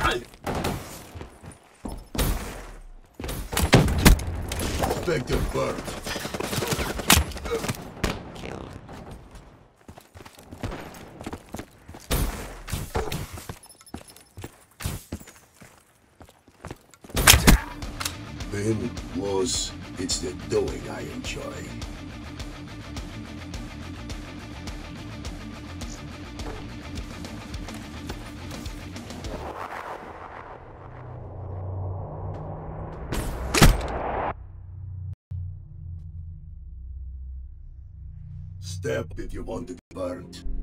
Expect a bird. Been, was, it's the doing I enjoy. Step if you want to be burnt.